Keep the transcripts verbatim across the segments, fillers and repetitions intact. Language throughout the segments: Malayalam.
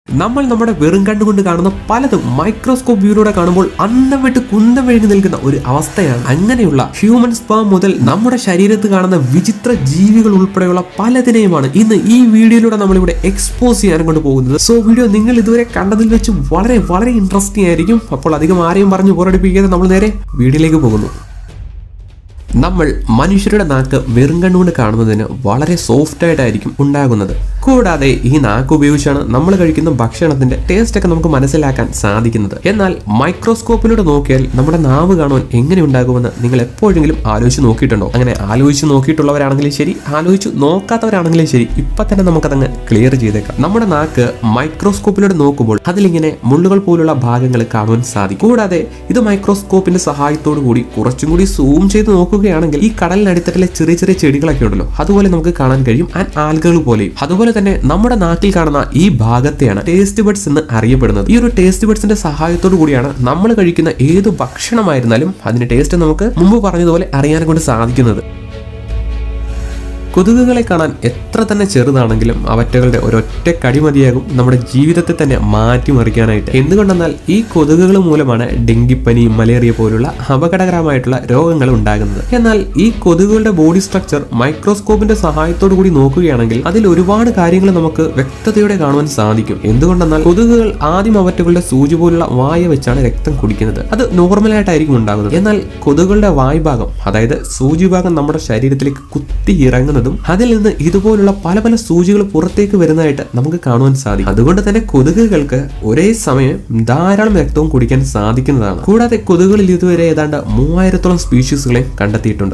നമ്മൾ നമ്മുടെ വെറും കണ്ടുകൊണ്ട് കാണുന്ന പലതും മൈക്രോസ്കോപ്പ് വ്യൂയിലൂടെ കാണുമ്പോൾ അന്തം വിട്ട് കുന്തം വിഴുങ്ങി നിൽക്കുന്ന ഒരു അവസ്ഥയാണ്. അങ്ങനെയുള്ള ഹ്യൂമൻ സ്പേം മുതൽ നമ്മുടെ ശരീരത്ത് കാണുന്ന വിചിത്ര ജീവികൾ ഉൾപ്പെടെയുള്ള പലതിനെയുമാണ് ഇന്ന് ഈ വീഡിയോയിലൂടെ നമ്മളിവിടെ എക്സ്പോസ് ചെയ്യാൻ കൊണ്ട് പോകുന്നത്. സോ വീഡിയോ നിങ്ങൾ ഇതുവരെ കണ്ടതിൽ വെച്ച് വളരെ വളരെ ഇൻട്രസ്റ്റിംഗ് ആയിരിക്കും. അപ്പോൾ അധികം ആരെയും പറഞ്ഞ് ബോറടിപ്പിക്കാതെ നമ്മൾ നേരെ വീഡിയോയിലേക്ക് പോകുന്നു. നമ്മൾ മനുഷ്യരുടെ നാക്ക് വെറും കണ്ണുകൊണ്ട് കാണുന്നതിന് വളരെ സോഫ്റ്റ് ആയിട്ടായിരിക്കും ഉണ്ടാകുന്നത്. കൂടാതെ ഈ നാക്ക് ഉപയോഗിച്ചാണ് നമ്മൾ കഴിക്കുന്ന ഭക്ഷണത്തിന്റെ ടേസ്റ്റ് ഒക്കെ നമുക്ക് മനസ്സിലാക്കാൻ സാധിക്കുന്നത്. എന്നാൽ മൈക്രോസ്കോപ്പിലൂടെ നോക്കിയാൽ നമ്മുടെ നാവ് കാണുവാൻ എങ്ങനെ ഉണ്ടാകുമെന്ന് നിങ്ങൾ എപ്പോഴെങ്കിലും ആലോചിച്ച് നോക്കിയിട്ടുണ്ടോ? അങ്ങനെ ആലോചിച്ച് നോക്കിയിട്ടുള്ളവരാണെങ്കിലും ശരി, ആലോചിച്ച് നോക്കാത്തവരാണെങ്കിലും ശരി, ഇപ്പൊ തന്നെ നമുക്കതങ്ങ് ക്ലിയർ ചെയ്തേക്കാം. നമ്മുടെ നാക്ക് മൈക്രോസ്കോപ്പിലൂടെ നോക്കുമ്പോൾ അതിലിങ്ങനെ മുള്ളുകൾ പോലുള്ള ഭാഗങ്ങൾ കാണുവാൻ സാധിക്കും. കൂടാതെ ഇത് മൈക്രോസ്കോപ്പിന്റെ സഹായത്തോടു കൂടി കുറച്ചും കൂടി സൂം ചെയ്ത് നോക്കുക ണെങ്കിൽ ഈ കടലിനടിത്തട്ടിലെ ചെറിയ ചെറിയ ചെടികളൊക്കെ ഉണ്ടല്ലോ, അതുപോലെ നമുക്ക് കാണാൻ കഴിയും. ആൻഡ് ആൽഗകൾ പോലെയും. അതുപോലെ തന്നെ നമ്മുടെ നാട്ടിൽ കാണുന്ന ഈ ഭാഗത്തെയാണ് ടേസ്റ്റ് ബഡ്സ് എന്ന് അറിയപ്പെടുന്നത്. ഈ ഒരു ടേസ്റ്റ് ബഡ്സിന്റെ സഹായത്തോടു കൂടിയാണ് നമ്മൾ കഴിക്കുന്ന ഏത് ഭക്ഷണമായിരുന്നാലും അതിന്റെ ടേസ്റ്റ് നമുക്ക് മുമ്പ് പറഞ്ഞതുപോലെ അറിയാൻ കൊണ്ട് സാധിക്കുന്നത്. കൊതുകുകളെ കാണാൻ എത്ര തന്നെ ചെറുതാണെങ്കിലും അവറ്റകളുടെ ഒരൊറ്റ കടിമതിയാകും നമ്മുടെ ജീവിതത്തെ തന്നെ മാറ്റിമറിക്കാനായിട്ട്. എന്തുകൊണ്ടെന്നാൽ ഈ കൊതുകുകൾ മൂലമാണ് ഡെങ്കിപ്പനി, മലേറിയ പോലുള്ള അപകടകരമായിട്ടുള്ള രോഗങ്ങൾ ഉണ്ടാകുന്നത്. എന്നാൽ ഈ കൊതുകുകളുടെ ബോഡി സ്ട്രക്ചർ മൈക്രോസ്കോപ്പിന്റെ സഹായത്തോടു കൂടി നോക്കുകയാണെങ്കിൽ അതിൽ ഒരുപാട് കാര്യങ്ങൾ നമുക്ക് വ്യക്തതയോടെ കാണുവാൻ സാധിക്കും. എന്തുകൊണ്ടെന്നാൽ കൊതുകുകൾ ആദ്യം അവറ്റകളുടെ സൂചി പോലുള്ള വായ വെച്ചാണ് രക്തം കുടിക്കുന്നത്. അത് നോർമലായിട്ടായിരിക്കും ഉണ്ടാകുന്നത്. എന്നാൽ കൊതുകുകളുടെ വായ് ഭാഗം, അതായത് സൂചി ഭാഗം നമ്മുടെ ശരീരത്തിലേക്ക് കുത്തി ഇറങ്ങുന്നത് അതിൽ നിന്ന് ഇതുപോലുള്ള പല പല സൂചികൾ പുറത്തേക്ക് വരുന്നതായിട്ട് നമുക്ക് കാണുവാൻ സാധിക്കും. അതുകൊണ്ട് തന്നെ കൊതുകുകൾക്ക് ഒരേ സമയം ധാരാളം രക്തവും കുടിക്കാൻ സാധിക്കുന്നതാണ്. കൂടാതെ കൊതുകുകളിൽ ഇതുവരെ ഏതാണ്ട് മൂവായിരത്തോളം സ്പീഷീസുകളെ കണ്ടെത്തിയിട്ടുണ്ട്.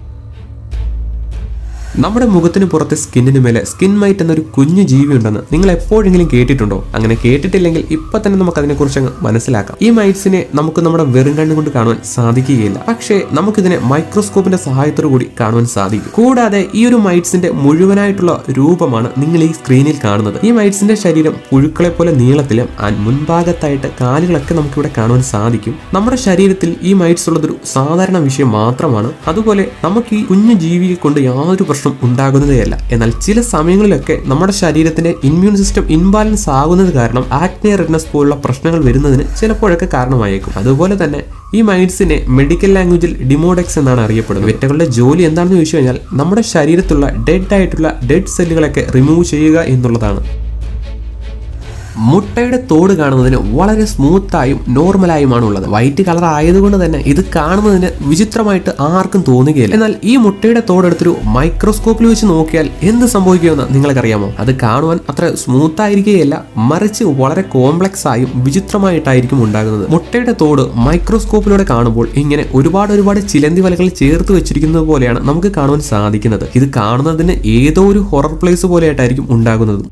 നമ്മുടെ മുഖത്തിന് പുറത്തെ സ്കിന്നിന് മേലെ സ്കിൻ മൈറ്റ് എന്നൊരു കുഞ്ഞു ജീവി ഉണ്ടെന്ന് നിങ്ങൾ എപ്പോഴെങ്കിലും കേട്ടിട്ടുണ്ടോ? അങ്ങനെ കേട്ടിട്ടില്ലെങ്കിൽ ഇപ്പൊ തന്നെ നമുക്ക് അതിനെക്കുറിച്ച് അങ്ങ് മനസ്സിലാക്കാം. ഈ മൈറ്റ്സിനെ നമുക്ക് നമ്മുടെ വെറും കണ്ണുകൊണ്ട് കാണുവാൻ സാധിക്കുകയില്ല. പക്ഷേ നമുക്കിതിനെ മൈക്രോസ്കോപ്പിന്റെ സഹായത്തോടു കൂടി കാണുവാൻ സാധിക്കും. കൂടാതെ ഈ ഒരു മൈറ്റ്സിന്റെ മുഴുവനായിട്ടുള്ള രൂപമാണ് നിങ്ങൾ ഈ സ്ക്രീനിൽ കാണുന്നത്. ഈ മൈറ്റ്സിന്റെ ശരീരം പുഴുക്കളെ പോലെ നീളത്തിലും മുൻഭാഗത്തായിട്ട് കാലുകളൊക്കെ നമുക്കിവിടെ കാണുവാൻ സാധിക്കും. നമ്മുടെ ശരീരത്തിൽ ഈ മൈറ്റ്സ് ഉള്ളതൊരു സാധാരണ വിഷയം മാത്രമാണ്. അതുപോലെ നമുക്ക് ഈ കുഞ്ഞു ജീവിയെ കൊണ്ട് യാതൊരു പ്രശ്നം ഉണ്ടാകുന്നതേയല്ല. എന്നാൽ ചില സമയങ്ങളിലൊക്കെ നമ്മുടെ ശരീരത്തിന്റെ ഇമ്മ്യൂൺ സിസ്റ്റം ഇൻബാലൻസ് ആകുന്നത് കാരണം ആക്നെ, റെഡ്നസ് പോലുള്ള പ്രശ്നങ്ങൾ വരുന്നതിന് ചിലപ്പോഴൊക്കെ കാരണമായേക്കും. അതുപോലെ തന്നെ ഈ മൈറ്റ്സിനെ മെഡിക്കൽ ലാംഗ്വേജിൽ ഡിമോഡെക്സ് എന്നാണ് അറിയപ്പെടുന്നത്. ഇവറ്റകളുടെ ജോലി എന്താണെന്ന് ചോദിച്ചു കഴിഞ്ഞാൽ നമ്മുടെ ശരീരത്തിലുള്ള ഡെഡ് ആയിട്ടുള്ള ഡെഡ് സെല്ലുകളൊക്കെ റിമൂവ് ചെയ്യുക എന്നുള്ളതാണ്. മുട്ടയുടെ തോട് കാണുന്നതിന് വളരെ സ്മൂത്തായും നോർമലായുമാണ് ഉള്ളത്. വൈറ്റ് കളർ ആയതുകൊണ്ട് തന്നെ ഇത് കാണുന്നതിന് വിചിത്രമായിട്ട് ആർക്കും തോന്നുകയില്ല. എന്നാൽ ഈ മുട്ടയുടെ തോടെടുത്തൊരു മൈക്രോസ്കോപ്പിൽ വെച്ച് നോക്കിയാൽ എന്ത് സംഭവിക്കുമെന്ന് നിങ്ങൾക്കറിയാമോ? അത് കാണുവാൻ അത്ര സ്മൂത്ത് ആയിരിക്കുകയല്ല, മറിച്ച് വളരെ കോംപ്ലക്സ് ആയും വിചിത്രമായിട്ടായിരിക്കും ഉണ്ടാകുന്നത്. മുട്ടയുടെ തോട് മൈക്രോസ്കോപ്പിലൂടെ കാണുമ്പോൾ ഇങ്ങനെ ഒരുപാട് ഒരുപാട് ചിലന്തി വലകൾ ചേർത്ത് വെച്ചിരിക്കുന്നത് പോലെയാണ് നമുക്ക് കാണുവാൻ സാധിക്കുന്നത്. ഇത് കാണുന്നതിന് ഏതോ ഒരു ഹൊറർ പ്ലേസ് പോലെയായിട്ടായിരിക്കും ഉണ്ടാകുന്നത്.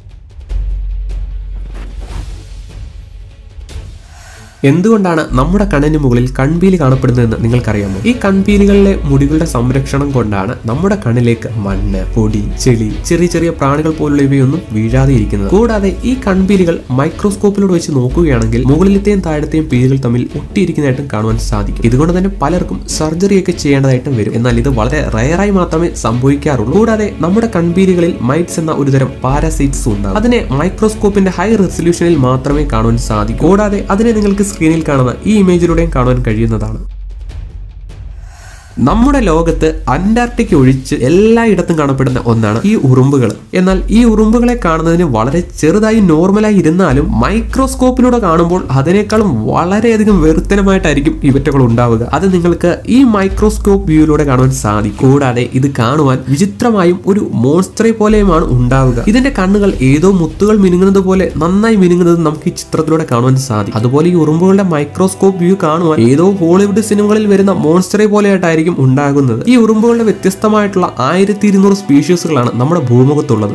എന്തുകൊണ്ടാണ് നമ്മുടെ കണ്ണിന് മുകളിൽ കൺപീലി കാണപ്പെടുന്നതെന്ന് നിങ്ങൾക്കറിയാമോ? ഈ കൺപീലികളിലെ മുടികളുടെ സംരക്ഷണം കൊണ്ടാണ് നമ്മുടെ കണ്ണിലേക്ക് മണ്ണ്, പൊടി, ചെളി, ചെറിയ ചെറിയ പ്രാണികൾ പോലുള്ള ഇവയൊന്നും വീഴാതെ ഇരിക്കുന്നത്. കൂടാതെ ഈ കൺപീലികൾ മൈക്രോസ്കോപ്പിലൂടെ വെച്ച് നോക്കുകയാണെങ്കിൽ മുകളിലത്തെയും താഴത്തെയും പീലികൾ തമ്മിൽ ഒട്ടിയിരിക്കുന്നതായിട്ടും കാണുവാൻ സാധിക്കും. ഇതുകൊണ്ട് തന്നെ പലർക്കും സർജറിയൊക്കെ ചെയ്യേണ്ടതായിട്ടും വരും. എന്നാൽ ഇത് വളരെ റയറായി മാത്രമേ സംഭവിക്കാറുള്ളൂ. കൂടാതെ നമ്മുടെ കൺപീലികളിൽ മൈറ്റ്സ് എന്ന ഒരുതരം പാരാസൈറ്റ്സ് ഉണ്ടാകും. അതിനെ മൈക്രോസ്കോപ്പിന്റെ ഹൈ റെസൊല്യൂഷനിൽ മാത്രമേ കാണുവാൻ സാധിക്കൂ. കൂടാതെ അതിനെ നിങ്ങൾക്ക് സ്ക്രീനിൽ കാണുന്ന ഈ ഇമേജിലൂടെയും കാണുവാൻ കഴിയുന്നതാണ്. നമ്മുടെ ലോകത്ത് അന്റാർട്ടിക്ക ഒഴിച്ച് എല്ലായിടത്തും കാണപ്പെടുന്ന ഒന്നാണ് ഈ ഉറുമ്പുകൾ. എന്നാൽ ഈ ഉറുമ്പുകളെ കാണുന്നതിന് വളരെ ചെറുതായി നോർമലായി ഇരുന്നാലും മൈക്രോസ്കോപ്പിലൂടെ കാണുമ്പോൾ അതിനേക്കാളും വളരെയധികം വെറുത്തനമായിട്ടായിരിക്കും ഇവറ്റകൾ ഉണ്ടാവുക. അത് നിങ്ങൾക്ക് ഈ മൈക്രോസ്കോപ്പ് വ്യൂയിലൂടെ കാണുവാൻ സാധിക്കും. കൂടാതെ ഇത് കാണുവാൻ വിചിത്രമായും ഒരു മോൺസ്റ്ററെ പോലെയുമാണ് ഉണ്ടാവുക. ഇതിന്റെ കണ്ണുകൾ ഏതോ മുത്തുകൾ മിനുങ്ങുന്നത് പോലെ നന്നായി മിനുങ്ങുന്നത് നമുക്ക് ഈ ചിത്രത്തിലൂടെ കാണുവാൻ സാധിക്കും. അതുപോലെ ഈ ഉറുമ്പുകളുടെ മൈക്രോസ്കോപ്പ് വ്യൂ കാണുവാൻ ഏതോ ഹോളിവുഡ് സിനിമകളിൽ വരുന്ന മോൺസ്റ്ററെ പോലെയായിട്ടായിരിക്കും ഉണ്ടാകുന്നത്. ഈ ഉറുമ്പുകളുടെ വ്യത്യസ്തമായിട്ടുള്ള ആയിരത്തി ഇരുന്നൂറ് സ്പീഷീസുകളാണ് നമ്മുടെ ഭൂമുഖത്തുള്ളത്.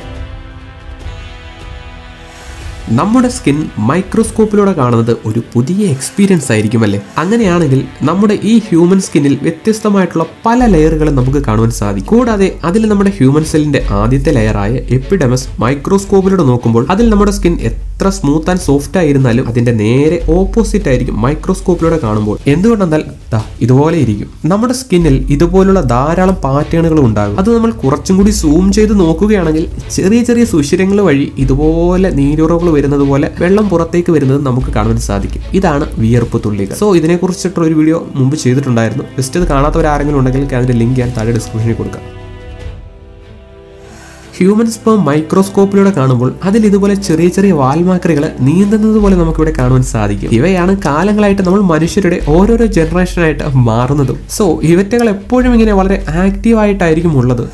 നമ്മുടെ സ്കിൻ മൈക്രോസ്കോപ്പിലൂടെ കാണുന്നത് ഒരു പുതിയ എക്സ്പീരിയൻസ് ആയിരിക്കും അല്ലേ? അങ്ങനെയാണെങ്കിൽ നമ്മുടെ ഈ ഹ്യൂമൻ സ്കിന്നിൽ വ്യത്യസ്തമായിട്ടുള്ള പല ലെയറുകളും നമുക്ക് കാണുവാൻ സാധിക്കും. കൂടാതെ അതിൽ നമ്മുടെ ഹ്യൂമൻ സെല്ലിന്റെ ആദ്യത്തെ ലെയറായ എപ്പിഡെമസ് മൈക്രോസ്കോപ്പിലൂടെ നോക്കുമ്പോൾ അതിൽ നമ്മുടെ സ്കിൻ എത്ര സ്മൂത്ത് ആൻഡ് സോഫ്റ്റ് ആയിരുന്നാലും അതിന്റെ നേരെ ഓപ്പോസിറ്റ് ആയിരിക്കും മൈക്രോസ്കോപ്പിലൂടെ കാണുമ്പോൾ. എന്തുകൊണ്ടെന്നാൽ ഇതുപോലെ ഇരിക്കും. നമ്മുടെ സ്കിന്നിൽ ഇതുപോലുള്ള ധാരാളം പാറ്റേണുകൾ ഉണ്ടാകും. അത് നമ്മൾ കുറച്ചും കൂടി സൂം ചെയ്ത് നോക്കുകയാണെങ്കിൽ ചെറിയ ചെറിയ സുഷിരങ്ങൾ വഴി ഇതുപോലെ നീരുറവുകൾ വരുന്നത് പോലെ വെള്ളം പുറത്തേക്ക് വരുന്നത് നമുക്ക് കാണാൻ സാധിക്കും. ഇതാണ് വിയർപ്പ് തുള്ളികൾ. സോ ഇതിനെക്കുറിച്ചിട്ടുള്ള ഒരു വീഡിയോ മുമ്പ് ചെയ്തിട്ടുണ്ടായിരുന്നു. ജസ്റ്റ് ഇത് കാണാത്തവരാരെങ്കിലും ഉണ്ടെങ്കിൽ അതിന്റെ ലിങ്ക് ഞാൻ താഴെ ഡിസ്ക്രിപ്ഷനിൽ കൊടുക്കാം. ഹ്യൂമൻ സ്പേം മൈക്രോസ്കോപ്പിലൂടെ കാണുമ്പോൾ അതിൽ ഇതുപോലെ ചെറിയ ചെറിയ വാൽമാക്രികൾ നീന്തുന്നത് പോലെ നമുക്കിവിടെ കാണുവാൻ സാധിക്കും. ഇവയാണ് കാലങ്ങളായിട്ട് നമ്മൾ മനുഷ്യരുടെ ഓരോരോ ജനറേഷനായിട്ട് മാറുന്നതും. സോ ഇവറ്റകൾ എപ്പോഴും ഇങ്ങനെ വളരെ ആക്റ്റീവായിട്ടായിരിക്കും ഉള്ളത്.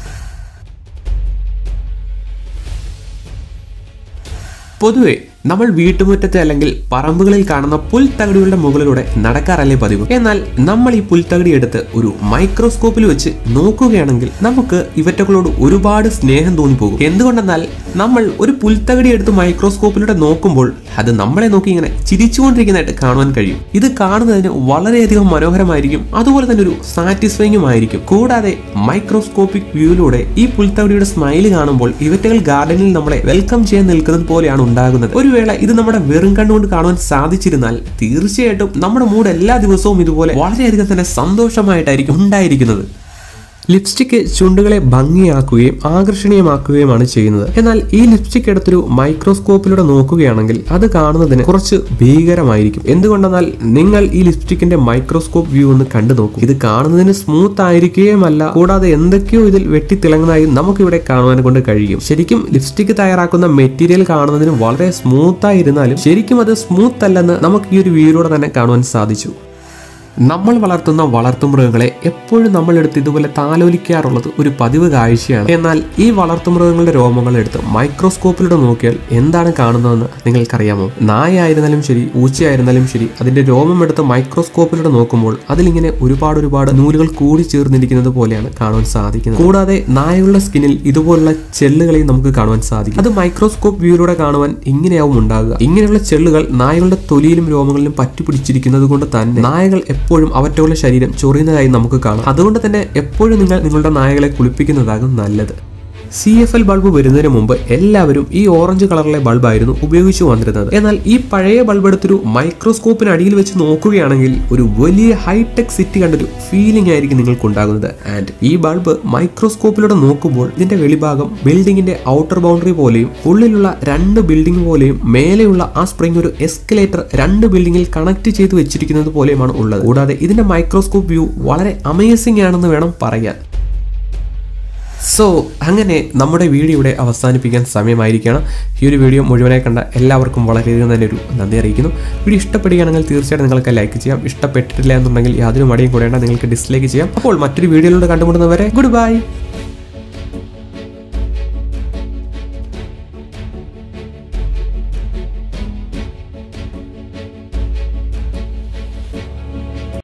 പൊതുവെ നമ്മൾ വീട്ടുമുറ്റത്തെ അല്ലെങ്കിൽ പറമ്പുകളിൽ കാണുന്ന പുൽത്തകടികളുടെ മുകളിലൂടെ നടക്കാറല്ലേ പതിവ്. എന്നാൽ നമ്മൾ ഈ പുൽത്തകടി എടുത്ത് ഒരു മൈക്രോസ്കോപ്പിൽ വെച്ച് നോക്കുകയാണെങ്കിൽ നമുക്ക് ഇവറ്റകളോട് ഒരുപാട് സ്നേഹം തോന്നിപ്പോകും. എന്തുകൊണ്ടെന്നാൽ നമ്മൾ ഒരു പുൽത്തകടി എടുത്ത് മൈക്രോസ്കോപ്പിലൂടെ നോക്കുമ്പോൾ അത് നമ്മളെ നോക്കി ഇങ്ങനെ ചിരിച്ചുകൊണ്ടിരിക്കുന്നതായിട്ട് കാണുവാൻ കഴിയും. ഇത് കാണുന്നതിന് വളരെയധികം മനോഹരമായിരിക്കും, അതുപോലെ തന്നെ ഒരു സാറ്റിസ്ഫൈങ്ങും ആയിരിക്കും. കൂടാതെ മൈക്രോസ്കോപ്പിക് വ്യൂയിലൂടെ ഈ പുൽത്തകടിയുടെ സ്മൈല് കാണുമ്പോൾ ഇവറ്റകൾ ഗാർഡനിൽ നമ്മളെ വെൽക്കം ചെയ്യാൻ നിൽക്കുന്നത് പോലെയാണ് ഉണ്ടാകുന്നത്. ഒരു വേള ഇത് നമ്മുടെ വെറും കണ്ണുകൊണ്ട് കാണുവാൻ സാധിച്ചിരുന്നാൽ തീർച്ചയായിട്ടും നമ്മുടെ മൂഡ് എല്ലാ ദിവസവും ഇതുപോലെ വളരെയധികം തന്നെ സന്തോഷമായിട്ടായിരിക്കും ഉണ്ടായിരിക്കുന്നത്. ലിപ്സ്റ്റിക് ചുണ്ടുകളെ ഭംഗിയാക്കുകയും ആകർഷണീയമാക്കുകയുമാണ് ചെയ്യുന്നത്. എന്നാൽ ഈ ലിപ്സ്റ്റിക് എടുത്തൊരു മൈക്രോസ്കോപ്പിലൂടെ നോക്കുകയാണെങ്കിൽ അത് കാണുന്നതിന് കുറച്ച് ഭീകരമായിരിക്കും. എന്തുകൊണ്ടെന്നാൽ നിങ്ങൾ ഈ ലിപ്സ്റ്റിക്കിന്റെ മൈക്രോസ്കോപ്പ് വ്യൂ ഒന്ന് കണ്ടു നോക്കൂ. ഇത് കാണുന്നതിന് സ്മൂത്ത് ആയിരിക്കുകയുമല്ല, കൂടാതെ എന്തൊക്കെയോ ഇതിൽ വെട്ടിത്തിളങ്ങുന്നതായി നമുക്കിവിടെ കാണുവാൻ കൊണ്ട് കഴിയും. ശരിക്കും ലിപ്സ്റ്റിക് തയ്യാറാക്കുന്ന മെറ്റീരിയൽ കാണുന്നതിന് വളരെ സ്മൂത്ത് ആയിരുന്നാലും ശരിക്കും അത് സ്മൂത്ത് അല്ലെന്ന് നമുക്ക് ഈ ഒരു വ്യൂയിലൂടെ തന്നെ കാണുവാൻ സാധിച്ചു. നമ്മൾ വളർത്തുന്ന വളർത്തുമൃഗങ്ങളെ എപ്പോഴും നമ്മളെടുത്ത് ഇതുപോലെ താലോലിക്കാറുള്ളത് ഒരു പതിവ് കാഴ്ചയാണ്. എന്നാൽ ഈ വളർത്തുമൃഗങ്ങളുടെ രോമങ്ങൾ എടുത്ത് മൈക്രോസ്കോപ്പിലൂടെ നോക്കിയാൽ എന്താണ് കാണുന്നതെന്ന് നിങ്ങൾക്കറിയാമോ? നായായിരുന്നാലും ശരി, പൂച്ചയായിരുന്നാലും ശരി, അതിന്റെ രോമം എടുത്ത് മൈക്രോസ്കോപ്പിലൂടെ നോക്കുമ്പോൾ അതിലിങ്ങനെ ഒരുപാട് ഒരുപാട് നൂലുകൾ കൂടി ചേർന്നിരിക്കുന്നത് പോലെയാണ് കാണുവാൻ സാധിക്കുന്നത്. കൂടാതെ നായകളുടെ സ്കിന്നിൽ ഇതുപോലുള്ള ചെല്ലുകളെയും നമുക്ക് കാണുവാൻ സാധിക്കും. അത് മൈക്രോസ്കോപ്പ് വ്യൂയിലൂടെ കാണുവാൻ ഇങ്ങനെയാവും ഉണ്ടാകുക. ഇങ്ങനെയുള്ള ചെല്ലുകൾ നായകളുടെ തൊലിയിലും രോമങ്ങളിലും പറ്റിപ്പിടിച്ചിരിക്കുന്നത് കൊണ്ട് തന്നെ നായകൾ എപ്പോഴും അവറ്റകളുടെ ശരീരം ചൊറിയുന്നതായി നമുക്ക് കാണാം. അതുകൊണ്ട് തന്നെ എപ്പോഴും നിങ്ങൾ നിങ്ങളുടെ നായകളെ കുളിപ്പിക്കുന്നതാകും നല്ലത്. സി എഫ് എൽ ബൾബ് വരുന്നതിന് മുമ്പ് എല്ലാവരും ഈ ഓറഞ്ച് കളറിലെ ബൾബായിരുന്നു ഉപയോഗിച്ചു വന്നിരുന്നത്. എന്നാൽ ഈ പഴയ ബൾബ് എടുത്തൊരു മൈക്രോസ്കോപ്പിന് അടിയിൽ വെച്ച് നോക്കുകയാണെങ്കിൽ ഒരു വലിയ ഹൈടെക് സിറ്റി കണ്ടൊരു ഫീലിംഗ് ആയിരിക്കും നിങ്ങൾക്ക് ഉണ്ടാകുന്നത്. ആൻഡ് ഈ ബൾബ് മൈക്രോസ്കോപ്പിലൂടെ നോക്കുമ്പോൾ ഇതിന്റെ വെളിഭാഗം ബിൽഡിങ്ങിന്റെ ഔട്ടർ ബൗണ്ടറി പോലെയും ഉള്ളിലുള്ള രണ്ട് ബിൽഡിംഗ് പോലെയും മേലെയുള്ള ആ സ്പ്രിംഗ് ഒരു എസ്കലേറ്റർ രണ്ട് ബിൽഡിംഗിൽ കണക്ട് ചെയ്ത് വെച്ചിരിക്കുന്നത് പോലെയുമാണ് ഉള്ളത്. കൂടാതെ ഇതിന്റെ മൈക്രോസ്കോപ്പ് വ്യൂ വളരെ അമേസിംഗ് ആണെന്ന് വേണം പറയാൻ. സോ അങ്ങനെ നമ്മുടെ വീഡിയോ ഇവിടെ അവസാനിപ്പിക്കാൻ സമയമായിരിക്കണം. ഈ ഒരു വീഡിയോ മുഴുവനായി കണ്ട എല്ലാവർക്കും വളരെയധികം തന്നെ ഒരു നന്ദി അറിയിക്കുന്നു. വീഡിയോ ഇഷ്ടപ്പെടുകയാണെങ്കിൽ തീർച്ചയായിട്ടും നിങ്ങൾക്ക് ലൈക്ക് ചെയ്യാം. ഇഷ്ടപ്പെട്ടിട്ടില്ല എന്നുണ്ടെങ്കിൽ യാതൊരു മടിയും കൂടെയാണ് നിങ്ങൾക്ക് ഡിസ്ലൈക്ക് ചെയ്യാം. അപ്പോൾ മറ്റൊരു വീഡിയോയിലൂടെ കണ്ടുമുട്ടുന്നവരെ ഗുഡ് ബൈ.